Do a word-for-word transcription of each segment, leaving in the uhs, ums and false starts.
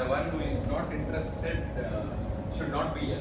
the one who is not interested uh, should not be here.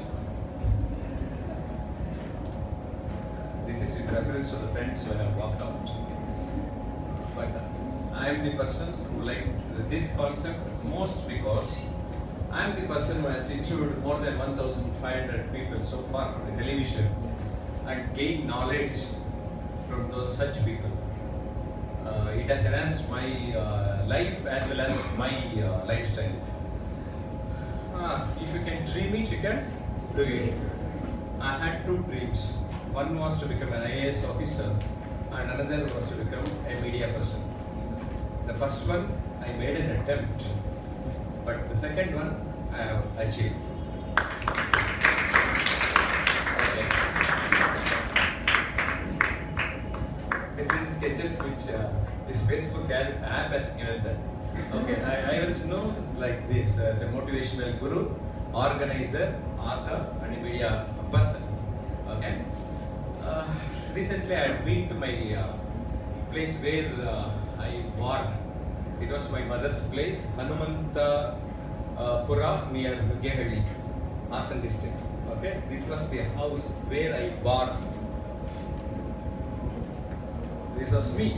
This is in reference to the friends when I walked out. But uh, I am the person who liked this concept most because I am the person who has interviewed more than one thousand five hundred people so far from the television and gained knowledge from those such people. Uh, it has enhanced my uh, life as well as my uh, lifestyle. Uh, if you can dream it, you can do it. I had two dreams. One was to become an I A S officer and another was to become a media person. The first one I made an attempt, but the second one I have achieved. Okay. Different sketches which uh, this Facebook has, app has given that. Okay, I, I was known like this as a motivational guru, organizer, author, and a media person. Okay. Uh, recently, I had been to my uh, place where uh, I born. It was my mother's place, Hanumanta uh, Pura near Nugehalli, Hassan district. Okay, this was the house where I born. This was me.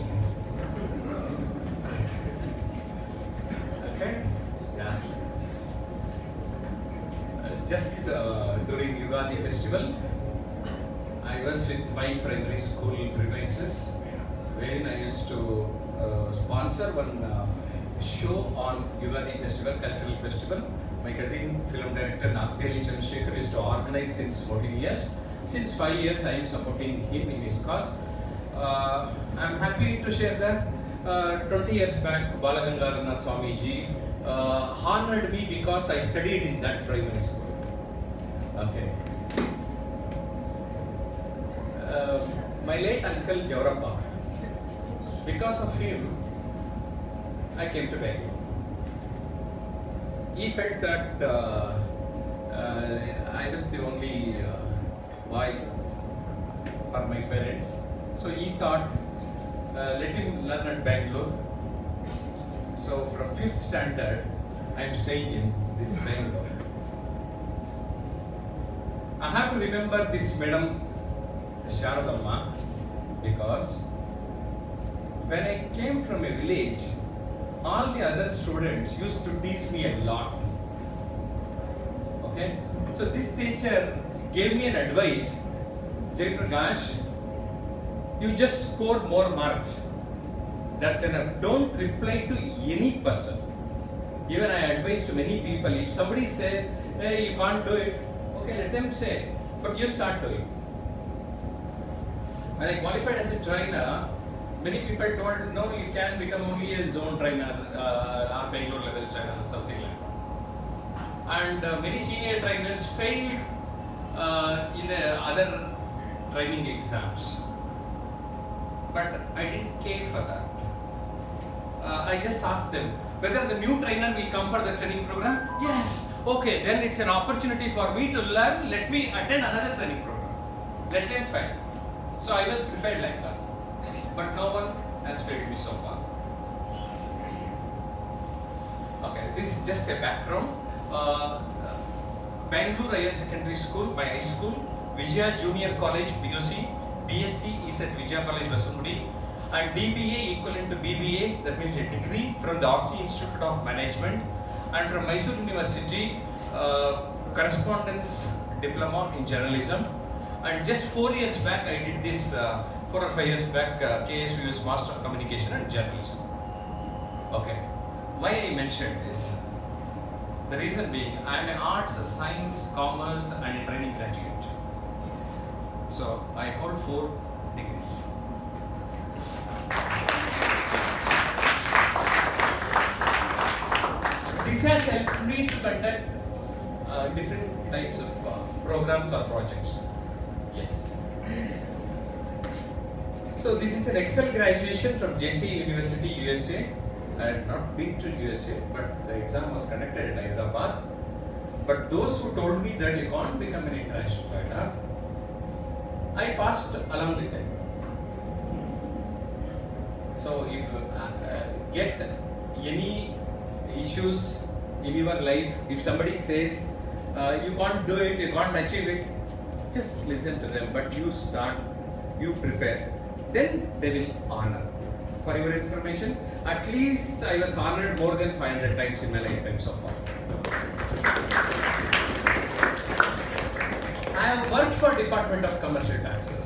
Okay, yeah. Uh, just uh, during Yugadi festival, I was with my primary school premises when I used to uh, sponsor one uh, show on Yugadi festival, cultural festival. My cousin, film director Nagteli Chandrasekhar used to organize since fourteen years. Since five years, I am supporting him in his cause. Uh, I am happy to share that uh, twenty years back, Balagangaranath Swamiji uh, honored me because I studied in that primary school. Okay. Uh, my late uncle Jaurappa, because of him, I came to Bangalore. He felt that uh, uh, I was the only uh, boy for my parents. So he thought, uh, let him learn at Bangalore. So from fifth standard, I am staying in this Bangalore. I have to remember this Madam Sharadamma because when I came from a village, all the other students used to tease me a lot. Okay, so this teacher gave me an advice, Jai Prakash, you just score more marks. That's enough. Don't reply to any person. Even I advise to many people, if somebody says, hey, you can't do it, okay, let them say, but you start doing. When I qualified as a trainer, many people told, no, you can become only a zone trainer, uh, or Bangalore level trainer, something like that. And uh, many senior trainers failed uh, in the other training exams. But I didn't care for that. Uh, I just asked them whether the new trainer will come for the training program. Yes, okay, then it's an opportunity for me to learn. Let me attend another training program. Let them fail. So I was prepared like that. But no one has failed me so far. Okay, this is just a background. Uh, Bangalore Higher Secondary School, my high school, Vijaya Junior College, B U C, B S c is at Vijaya College, Vasumudi, and D B A equivalent to B B A, that means a degree from the Oxy Institute of Management, and from Mysore University, uh, correspondence diploma in journalism. And just four years back, I did this, uh, four or five years back, uh, K S V U's Master of Communication and Journalism. Okay, why I mentioned this? The reason being, I am an arts, science, commerce, and a training graduate. So I hold four degrees. This has helped me to conduct uh, different types of uh, programs or projects. Yes. So this is an Excel graduation from J C University, U S A. I had not been to U S A, but the exam was conducted in Hyderabad. But those who told me that you can't become an international trainer, I passed along with them. So if you uh, uh, get any issues in your life, if somebody says uh, you can't do it, you can't achieve it, just listen to them, but you start, you prepare, then they will honor. For your information, at least I was honored more than five hundred times in my lifetime so far. I have worked for Department of Commercial Taxes.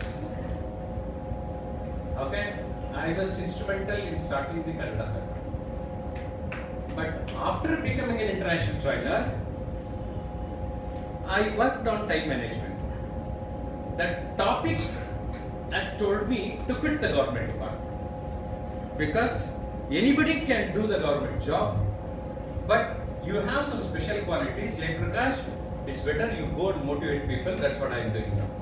Okay, I was instrumental in starting the Kannada sector. But after becoming an international trainer, I worked on time management. That topic has told me to quit the government department. Because anybody can do the government job, but you have some special qualities. Jay Prakash, it's better you go and motivate people. That's what I am doing now.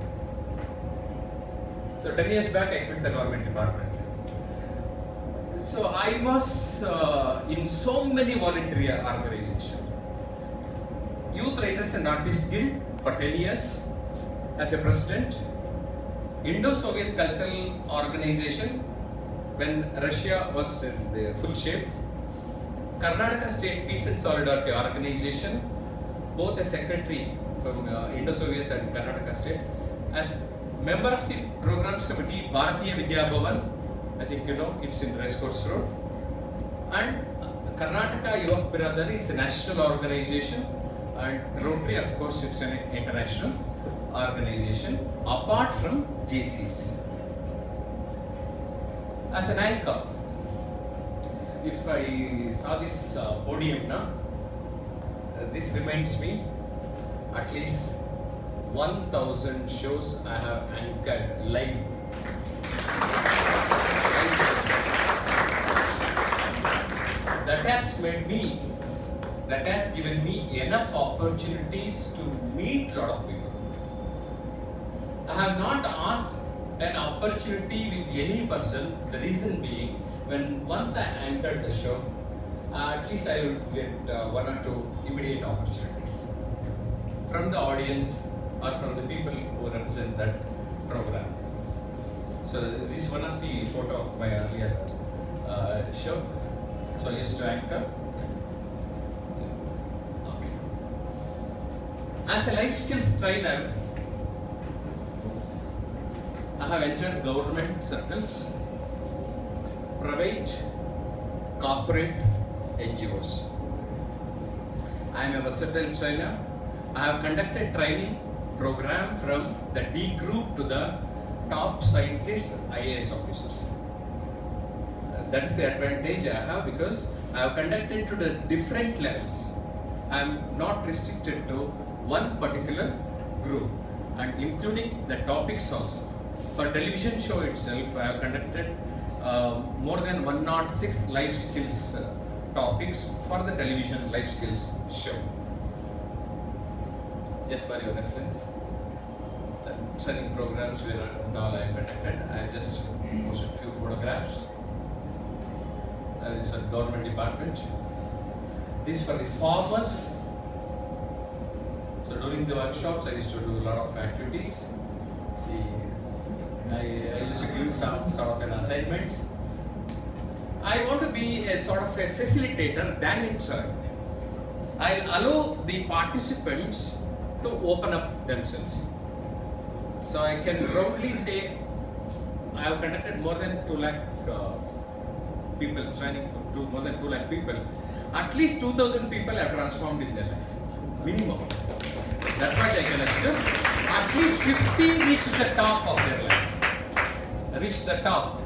So ten years back, I quit the government department. So I was uh, in so many voluntary organizations. Youth Writers and Artists Guild for ten years as a president. Indo-Soviet Cultural Organization when Russia was in the full shape. Karnataka State Peace and Solidarity Organization, both a secretary from uh, Indo-Soviet and Karnataka State. As member of the Programs Committee, Bharatiya Vidya Bhavan, I think you know, it's in Racecourse Road. And uh, Karnataka Yuvak Biradari, it's a national organization. And Rotary, of course, it's an international organization, apart from J Cs. As an anchor, if I saw this uh, podium now, uh, this reminds me at least one thousand shows I have anchored live. That has made me, that has given me enough opportunities to meet a lot of people. I have not asked an opportunity with any person, the reason being, when once I entered the show, uh, at least I would get uh, one or two immediate opportunities from the audience or from the people who represent that program. So this is one of the photo of my earlier uh, show. So I used to anchor. Okay. As a life skills trainer, I have entered government circles, private, corporate, N G Os. I am a versatile trainer. I have conducted training program from the D group to the top scientists, I A S officers. Uh, that is the advantage I have because I have conducted to the different levels. I am not restricted to one particular group and including the topics also. For television show itself, I have conducted uh, more than one hundred six life skills uh, topics for the television life skills show. Just for your reference, the training programs were all I conducted. I just posted a few photographs. Uh, this is for government department. This is for the farmers. So during the workshops, I used to do a lot of activities. See. I, I used to give some sort of an assignments. I want to be a sort of a facilitator than itself. I'll allow the participants to open up themselves. So I can proudly say I have conducted more than two lakh uh, people, training for two, more than two lakh people. At least two thousand people have transformed in their life, minimum. That's what I can assure. At least fifty reached the top of their life. Reach the top.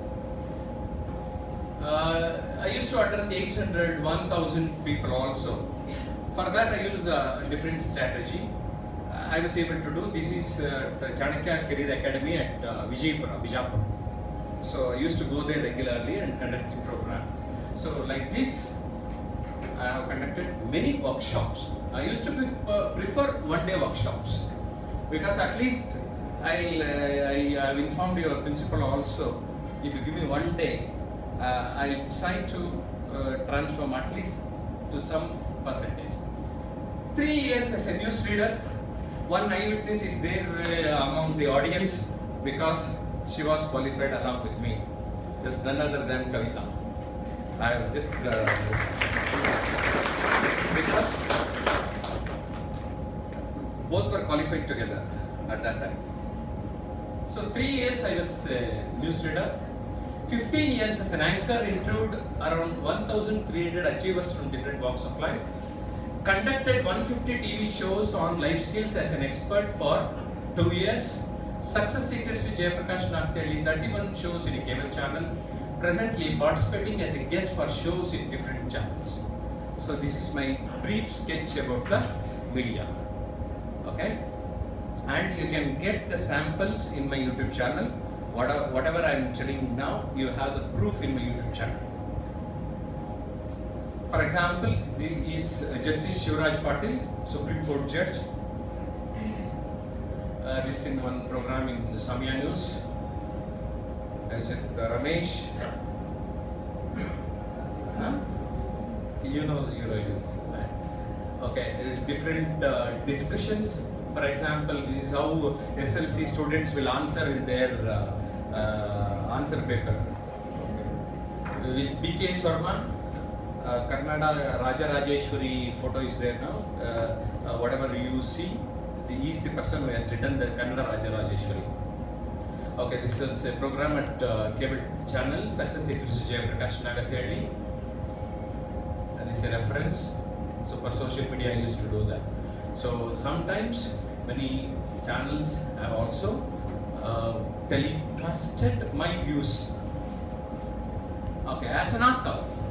Uh, I used to address eight hundred, one thousand people also. For that I used a different strategy. Uh, I was able to do, this is uh, the Chanakya Career Academy at uh, Vijaypura, Bijapur. So I used to go there regularly and conduct the program. So like this, I have conducted many workshops. I used to prefer, prefer one day workshops because at least I'll, uh, I have informed your principal also, if you give me one day, uh, I'll try to uh, transform at least to some percentage. Three years as a news reader, one eyewitness is there uh, among the audience because she was qualified along with me. There's none other than Kavita. I have just... Uh, qualified together at that time. So three years I was a newsreader. fifteen years as an anchor, interviewed around one thousand three hundred achievers from different walks of life. Conducted one hundred fifty T V shows on life skills as an expert for two years. Success Secrets with Jayaprakash Nakteli, thirty-one shows in a cable channel. Presently participating as a guest for shows in different channels. So this is my brief sketch about the media. Okay, and you can get the samples in my YouTube channel. Whatever I am telling now, you have the proof in my YouTube channel. For example, there is Justice Shivraj Patil, Supreme Court Judge. Uh, this in one program in Samya News. I said uh, Ramesh. Huh? You know the Euronews. Okay, different uh, discussions. For example, this is how S L C students will answer in their uh, uh, answer paper. With B K Swarma, uh, Karnataka Raja Rajeshwari photo is there now. Uh, uh, whatever you see, he is the person who has written the Kannada Raja Rajeshwari. Okay, this is a program at uh, cable channel, Success Secrets with Jayaprakash Nakteli. And this is a reference. So for social media, I used to do that. So sometimes many channels have also uh, telecasted my views. Okay, as an author,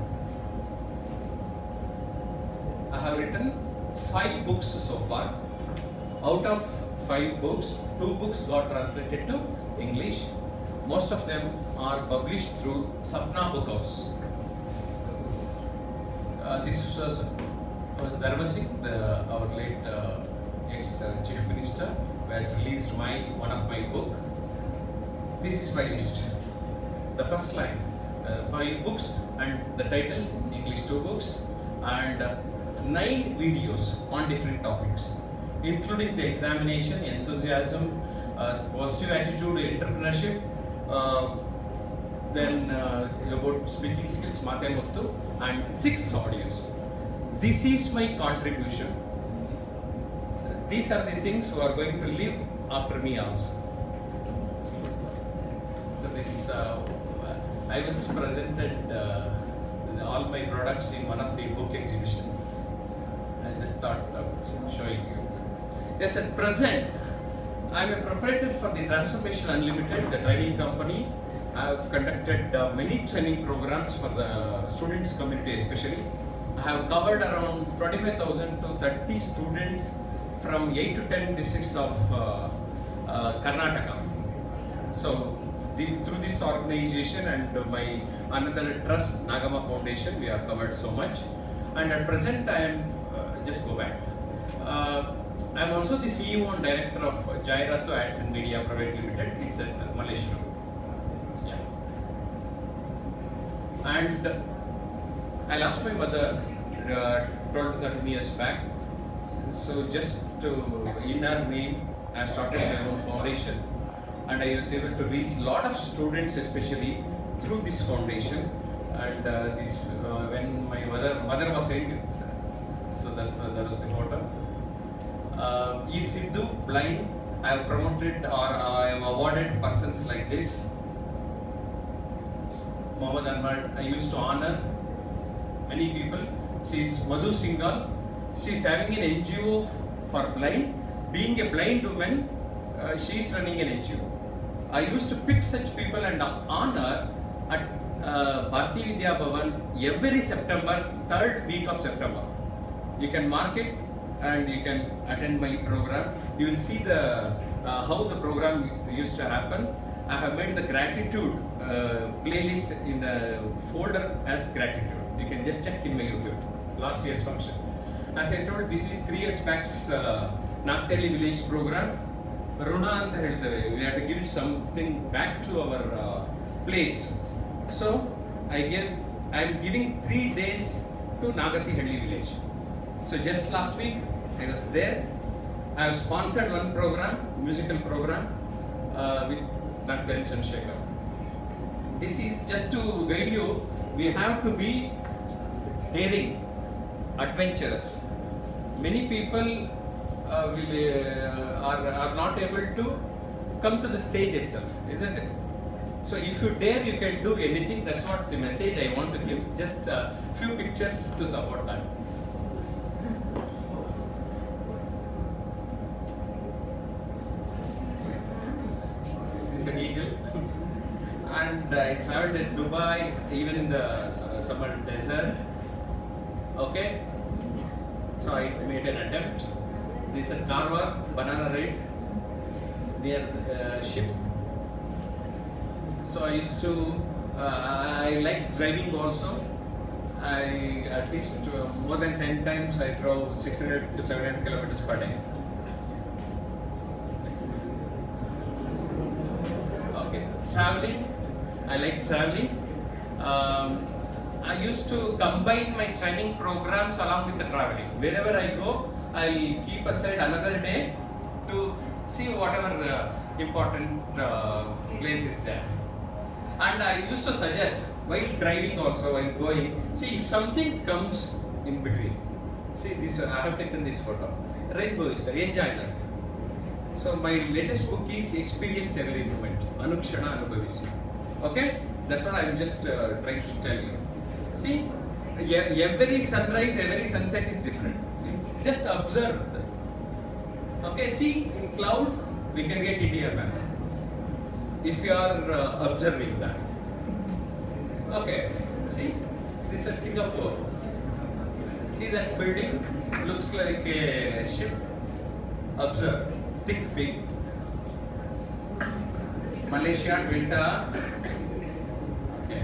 I have written five books so far. Out of five books, two books got translated to English. Most of them are published through Sapna Book House. Uh, this was uh, Dharma Singh, the, our late uh, ex-chief uh, minister, who has released my one of my book. This is my list. The first line, uh, five books, and the titles in English two books, and uh, nine videos on different topics, including the examination, enthusiasm, uh, positive attitude, entrepreneurship, uh, then uh, about speaking skills, Mate Muttu, and six audios. This is my contribution. These are the things who are going to live after me also. So this, uh, I was presented uh, all my products in one of the book exhibition. I just thought of showing you. Yes, at present, I am a proprietor for the Transformation Unlimited, the training company. I have conducted uh, many training programs for the students community especially. I have covered around twenty-five thousand to thirty students from eight to ten districts of uh, uh, Karnataka. So the, through this organization and uh, my another trust, Nagama Foundation, we have covered so much. And at present I am, uh, just go back. Uh, I am also the C E O and Director of Jairathu Ads and Media Private Limited. It's at Malaysia. Yeah. And I lost my mother uh, twelve to thirteen years back. So just to, in her name, I started my own foundation, and I was able to reach a lot of students, especially through this foundation. And uh, this, uh, when my mother mother was eight, so that's the, that was the photo. Uh, E. Sidhu, blind. I have promoted or I have awarded persons like this. Mohammed Ahmad, I used to honor many people. She is Madhu Singhal. She is having an N G O for blind. Being a blind woman, uh, she is running an N G O. I used to pick such people and honor at uh, Bharati Vidya Bhavan every September, third week of September. You can mark it and you can attend my program. You will see the uh, how the program used to happen. I have made the gratitude uh, playlist in the folder as gratitude. You can just check in my YouTube. Last year's function. As I told, this is three years back's uh, Nakteli village program. Runa anta heltave. We have to give something back to our uh, place. So I give. I am giving three days to Nagathihalli village. So just last week I was there. I have sponsored one program, musical program uh, with Nakteli Chandrasekhar. This is just to guide you. We have to be daring, adventurous. Many people uh, will, uh, are, are not able to come to the stage itself, isn't it? So if you dare, you can do anything. That's what the message I want to give. Just a uh, few pictures to support that. This is an eagle. And uh, I traveled in Dubai, even in the uh, summer desert. Okay. So I made an attempt. This is a Karwar banana raid near uh, ship. So I used to, uh, I like driving also. I at least uh, more than ten times I drove six hundred to seven hundred kilometers per day. Okay, traveling. I like traveling. Um, I used to combine my training programs along with the traveling. Wherever I go, I'll keep aside another day to see whatever uh, important uh, place is there. And I used to suggest, while driving also, while going, see if something comes in between. See this, I have taken this photo. Rainbow is there, enjoy that. So my latest book is Experience Every Moment, Anukshana Anubhavisya. Okay, that's what I'm just uh, trying to tell you. See, every sunrise, every sunset is different. Just observe. Okay, see, in cloud, we can get India map. If you are uh, observing that. Okay, see, this is Singapore. See that building? Looks like a ship. Observe, think big. Malaysia, Twinta. Okay.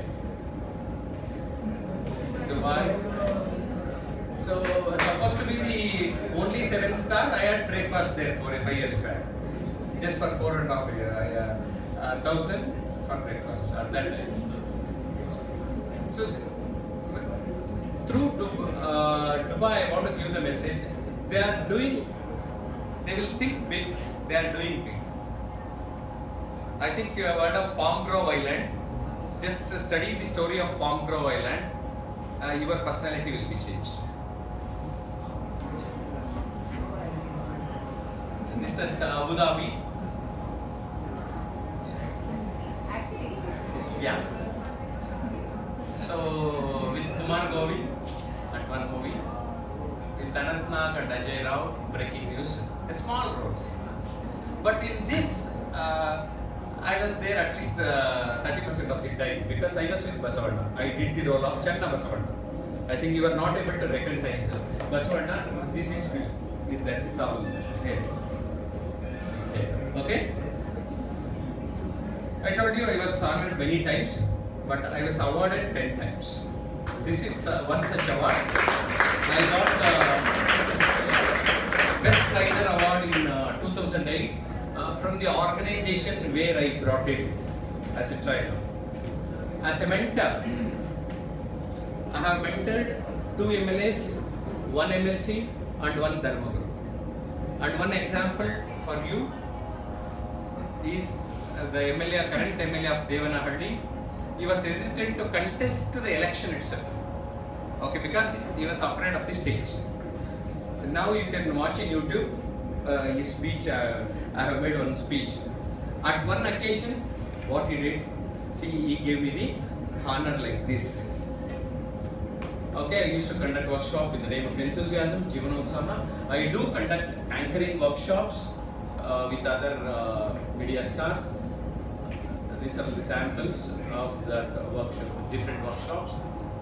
Dubai. So, supposed to be the only seven star. I had breakfast there for five years back. Just for four and a half year. I, uh, Uh, thousand for breakfast at that time. So through Dubai, uh, Dubai, I want to give the message. They are doing. They will think big. They are doing big. I think you have heard of Palm Grove Island. Just to study the story of Palm Grove Island. Uh, your personality will be changed. This is at Abu Dhabi. Yeah. So with Kumar Govind at one movie, with Anant Nag and Ajay Rao, breaking news, a small roads. But in this, uh, I was there at least thirty percent uh, of the time because I was with Basavanna. I did the role of Channa Basavanna. I think you are not able to recognize Basavanna. This is me with that towel head. Okay. I told you I was honored many times, but I was awarded ten times. This is uh, one such award. I got the Best Trainer Award in uh, two thousand eight uh, from the organization where I brought it as a trainer. As a mentor, I have mentored two M L As, one M L C and one Dharma Guru. And one example for you is the M L A, current M L A of Devanahalli. He was hesitant to contest the election itself. Okay, because he was afraid of the stage. Now you can watch in YouTube uh, his speech. Uh, I have made one speech. At one occasion, what he did, see, he gave me the honor like this. Okay, I used to conduct workshops in the name of enthusiasm, Jivanotsama. I do conduct anchoring workshops uh, with other uh, media stars. These are the samples of that workshop, different workshops.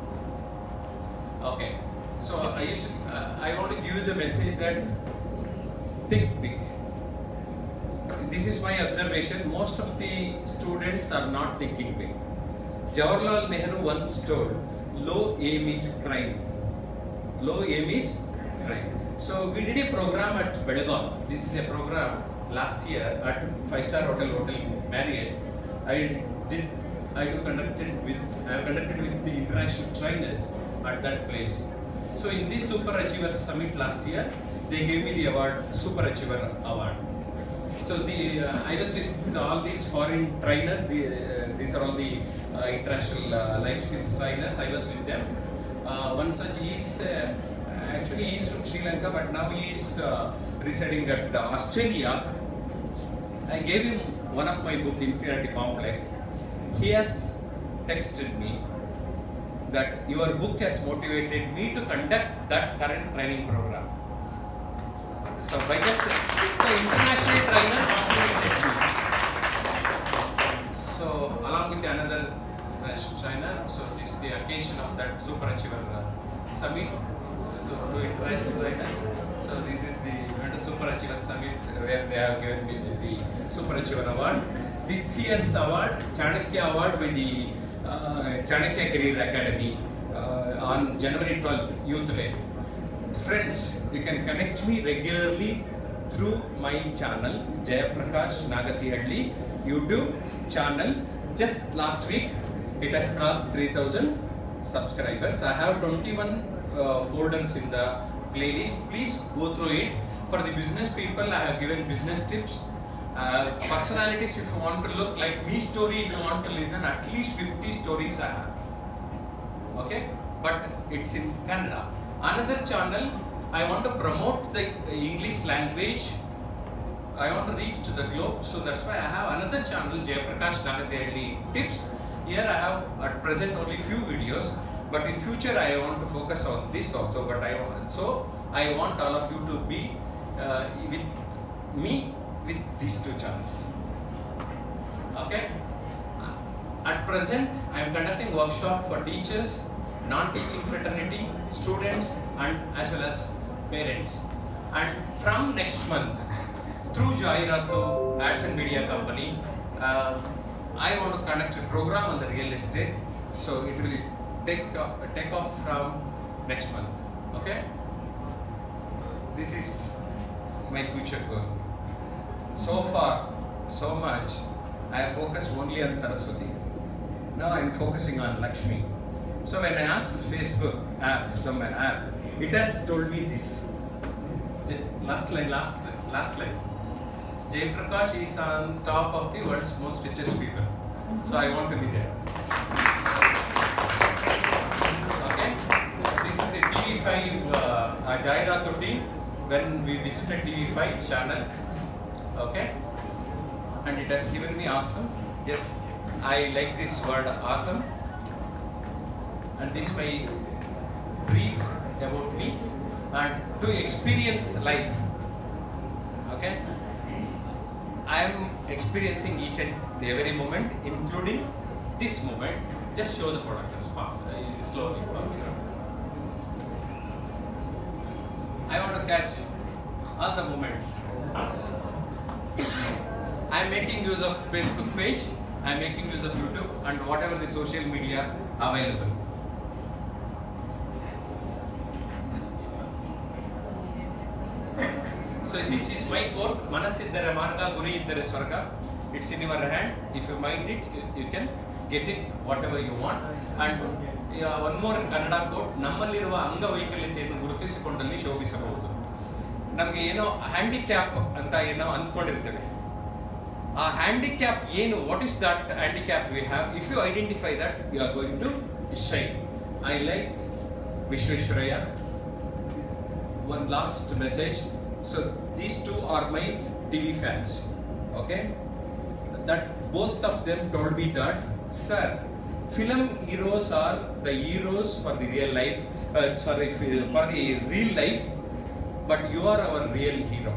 Okay, so I used to, uh, I want to give you the message that think big. This is my observation. Most of the students are not thinking big. Jawaharlal Nehru once told, "Low aim is crime." Low aim is crime. So we did a program at Belgaum. This is a program last year at Five Star Hotel Hotel Marriott. I did, I do conducted with, I have conducted with the international trainers at that place. So in this Super Achiever Summit last year, they gave me the award, Super Achiever Award. So the, uh, I was with all these foreign trainers, the, uh, these are all the uh, international uh, life skills trainers, I was with them. Uh, one such is, uh, actually he is from Sri Lanka, but now he is uh, residing at uh, Australia. I gave him one of my book, Inferiority Complex. He has texted me that your book has motivated me to conduct that current training program. So by just, it's the international trainer motivated me. So along with another trainer, so this is the occasion of that Super Achiever uh, Summit. So to international trainers. So this is the Super Achiever Summit where they have given me the Super Achiever Award. This year's award, Chanakya Award by the uh, Chanakya Career Academy uh, on January twelfth, Youth Day. Friends, you can connect me regularly through my channel, Jayaprakash Nagathihalli YouTube channel. Just last week, it has crossed three thousand subscribers. I have twenty-one uh, folders in the playlist. Please go through it. For the business people, I have given business tips. Uh, personalities, if you want to look like me story, if you want to listen, at least fifty stories I have. Okay? But it's in Kannada. Another channel, I want to promote the English language. I want to reach to the globe, so that's why I have another channel, Jayaprakash Nagathihalli Tips. Here I have at present only few videos, but in future I want to focus on this also. But I want, so I want all of you to be uh, with me with these two channels. Okay. At present, I am conducting workshop for teachers, non-teaching fraternity, students, and as well as parents. And from next month, through Jairatu Ads and Media Company, uh, I want to conduct a program on the real estate. So it will take uh, take off from next month. Okay. This is my future goal. So far, so much, I have focused only on Saraswati. Now I am focusing on Lakshmi. So when I asked Facebook app, some app, it has told me this. Last line, last line, last line. Jayaprakash is on top of the world's most richest people. So I want to be there. Okay? This is the T V five uh, Jairatu team when we visited T V five channel. Okay? And it has given me awesome. Yes, I like this word awesome. And this is my brief about me and to experience life. Okay? I am experiencing each and every moment, including this moment. Just show the product fast, uh, slowly. I want to catch all the moments. I am making use of Facebook page, I am making use of YouTube and whatever the social media available. So this is my quote, Manasiddhara Marga, Guri Iddhare Swarga. It's in your hand. If you mind it, you, you can get it whatever you want. And uh, one more Kannada quote, Nammaliruva Anga Vaikalyateyannu Gurutisikondalli Shobhisabahudu. Namage eno handicap anta eno andkondirutteve. A handicap eno, what is that handicap we have? If you identify that, you are going to shine. I like Vishweshwaraya. One last message. So these two are my T V fans, okay? That both of them told me that, sir, film heroes are the heroes for the real life, uh, sorry, for the real life, but you are our real hero.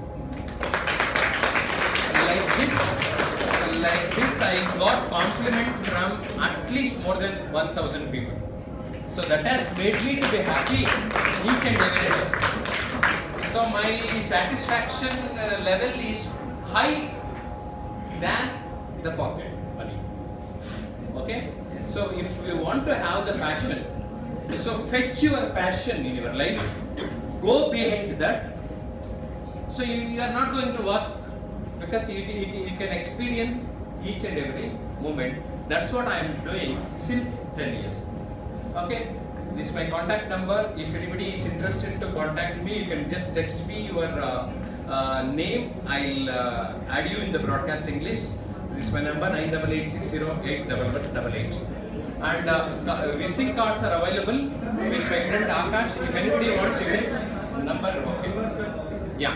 Like this, like this, I got compliment from at least more than one thousand people. So that has made me to be happy each and every day. So my satisfaction uh, level is high than the pocket money. Okay? So if you want to have the passion, so fetch your passion in your life, go behind that. So you, you are not going to work because you, you, you can experience each and every moment. That's what I am doing since ten years. Okay? This is my contact number. If anybody is interested to contact me, you can just text me your uh, uh, name. I'll uh, add you in the broadcasting list. This is my number nine eight eight six zero eight one one eight eight. And uh, visiting cards are available with my friend Akash. If anybody wants, you can Yeah.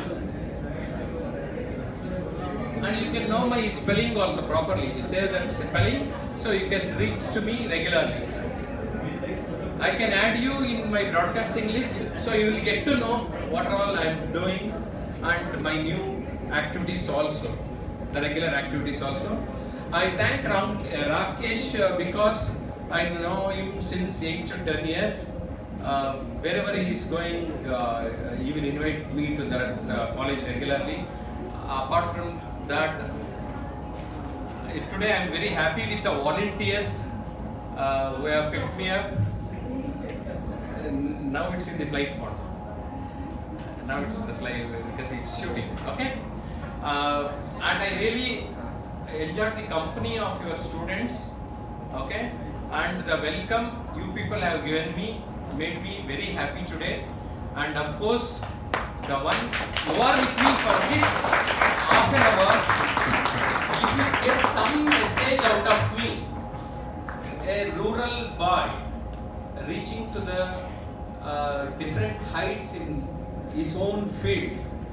And you can know my spelling also properly. You say that spelling, so you can reach to me regularly. I can add you in my broadcasting list, so you will get to know what all I am doing and my new activities also, the regular activities also. I thank Ram, uh, Rakesh uh, because I know him since eight to ten years. Uh, wherever he is going, uh, he will invite me to that uh, college regularly. Uh, apart from that, uh, today I am very happy with the volunteers uh, who have picked me up. Uh, now it's in the flight mode. Now it's in the flight because he's shooting. Okay, uh, and I really enjoyed the company of your students. Okay, and the welcome you people have given me made me very happy today. And of course, the one who are with me for this half an hour, if you get some message out of me, a rural boy reaching to the uh, different heights in his own field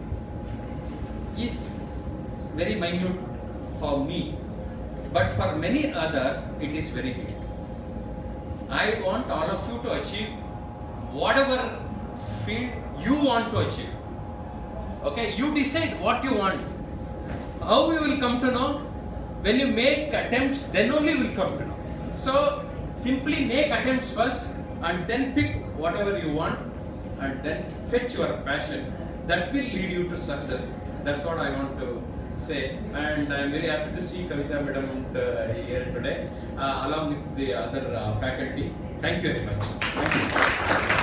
is very minute for me, but for many others it is very big. I want all of you to achieve whatever field you want to achieve. Okay, you decide what you want. How you will come to know? When you make attempts, then only you will come to know. So simply make attempts first and then pick whatever you want and then fetch your passion. That will lead you to success. That's what I want to say. And I am very happy to see Kavita Madam uh, here today, uh, along with the other uh, faculty. Thank you very much. Thank you.